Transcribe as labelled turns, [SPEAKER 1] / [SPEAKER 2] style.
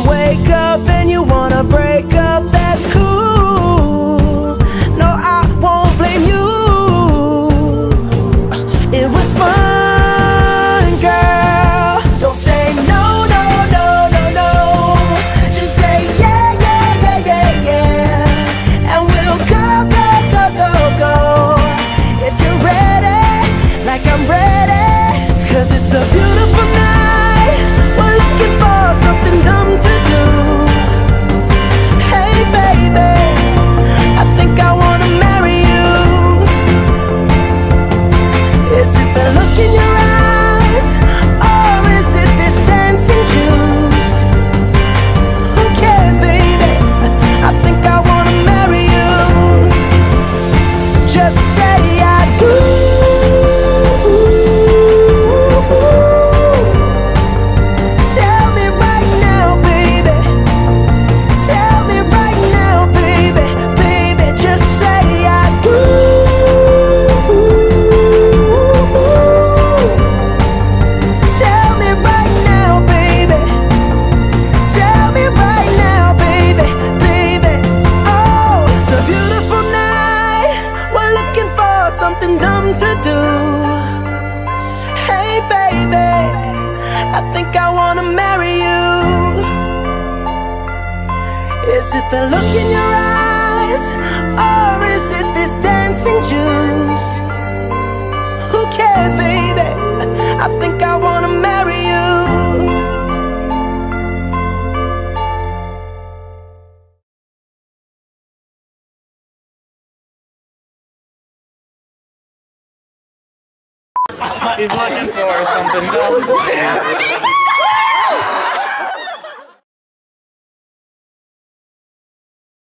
[SPEAKER 1] wake up and you wanna break up, that's cool. No, I won't blame you. It was fun, girl. Don't say no, no, no, no, no. Just say yeah, yeah, yeah, yeah, yeah. And we'll go, go, go, go, go. If you're ready, like I'm ready. 'Cause it's a beautiful night. We're looking for something dumb to do. Hey baby, I think I wanna marry you. Is it the look in your eyes, or is it this dancing juice? Who cares, baby? I think I wanna marry you. Just say I do. Tell me right now, baby. Tell me right now, baby. Baby, just say I do. Tell me right now, baby. Tell me right now, baby. Baby, oh, it's a beautiful night. We're looking for something dumb to do. Hey baby, I think I wanna marry you. Is it the look in your eyes, or is it this dancing juice? Who cares, baby? I think I wanna marry you.
[SPEAKER 2] He's looking for something.